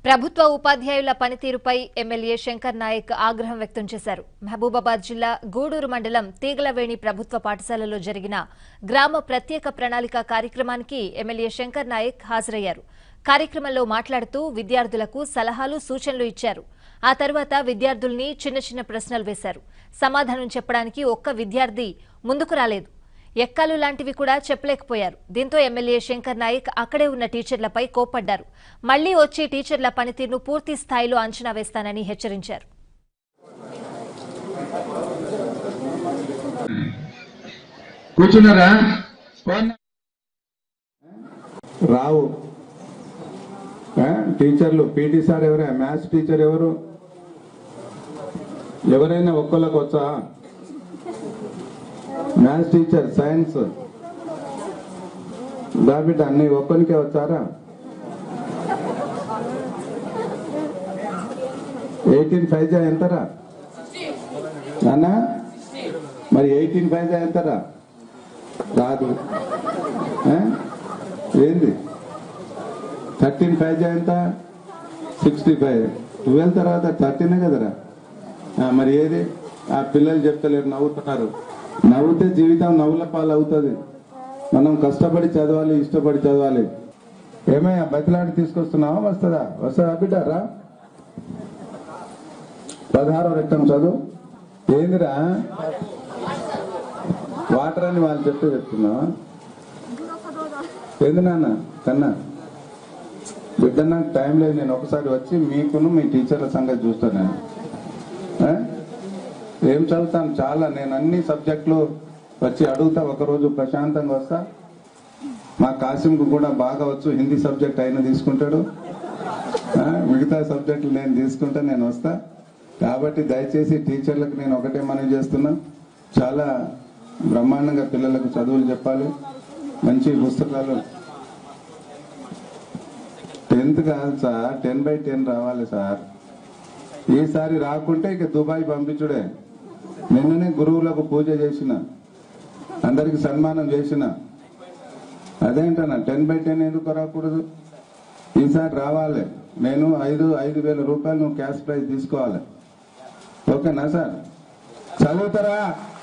ప్రభుత్వ ఉపాధ్యాయుల పనితీరుపై ఎమ్మెల్యే శంకర్ నాయక్ ఆగ్రహం వ్యక్తం చేశారు. మహబూబాబాద్ జిల్లా గూడూరు మండలం తీగలవేణి ప్రభుత్వ పాఠశాలలో జరిగిన గ్రామ ప్రత్యేక ప్రణాళిక కార్యక్రమానికి ఎమ్మెల్యే శంకర్ నాయక్ హాజరయ్యారు. కార్యక్రమంలో మాట్లాడుతూ విద్యార్థులకు సలహాలు సూచనలు ఇచ్చారు. ఆ తర్వాత విద్యార్థుల్ని చిన్న చిన్న ప్రశ్నలు వేశారు. సమాధానం చెప్పడానికి ఒక్క విద్యార్థి ముందుకు రాలేదు. ఎక్కాలు లాంటివి కూడా చెప్పలేకపోయారు. దీంతో ఎమ్మెల్యే శంకర్ నాయక్ అక్కడే ఉన్న టీచర్లపై కోప్పడ్డారు. మళ్లీ వచ్చి టీచర్ల పనితీరును పూర్తి స్థాయిలో అంచనా వేస్తానని హెచ్చరించారు. కూర్చున్నారా? రావు టీచర్లు. పీటీ సార్ ఎవరే? మ్యాథ్స్ టీచర్ ఎవరు? ఎవరైనా ఒక్కళ్ళకి వచ్చా? మ్యాథ్స్ టీచర్, సైన్స్ దాబిడ్డ అన్ని ఒక్కరికే వచ్చారా? 18 ఎంతరా అన్నా? మరి 18 ఎంతరా? రాదు. ఏంది 13 ఎంత? 65. 12 తర్వాత 13 కదరా? మరి ఏది? ఆ పిల్లలు చెప్తలేరు, నవ్వుతున్నారు. నవ్వుతే జీవితం నవ్వుల పాలు అవుతుంది. మనం కష్టపడి చదవాలి, ఇష్టపడి చదవాలి. ఏమయ్యా బతిలాడి తీసుకొస్తున్నావా? వస్తుందా బిడ్డారా? 16వ రక్తం చదువు. ఏందిరా వాటర్ అని వాళ్ళు చెప్తున్నావా? ఏంది నాన్న కన్నా బిడ్డ? నాకు టైం లేదు. నేను ఒకసారి వచ్చి మీకును మీ టీచర్ల సంగతి చూస్తాను. ఏం చదువుతాను చాలా. నేను అన్ని సబ్జెక్టులు వచ్చి అడుగుతా. ఒకరోజు ప్రశాంతంగా వస్తా. మా కాసింకు కూడా బాగా వచ్చు. హిందీ సబ్జెక్ట్ ఆయన తీసుకుంటాడు, మిగతా సబ్జెక్టులు నేను తీసుకుంటా. నేను వస్తా. కాబట్టి దయచేసి టీచర్లకు నేను ఒకటే మనవి చేస్తున్నా, చాలా బ్రహ్మాండంగా పిల్లలకు చదువులు చెప్పాలి. మంచి పుస్తకాలు. 10th కాదు సార్, 10/10 రావాలి సార్. ఈసారి రాకుంటే ఇక దుబాయ్ పంపించుడే. నిన్ననే గురువులకు పూజ చేసిన, అందరికి సన్మానం చేసిన. అదేంటన్నా 10/10 ఎందుకు రాకూడదు? ఈసారి రావాలి. నేను 5,000 రూపాయలు నువ్వు క్యాష్ ప్రైజ్ తీసుకోవాలి. ఓకేనా సార్? చదువుతారా?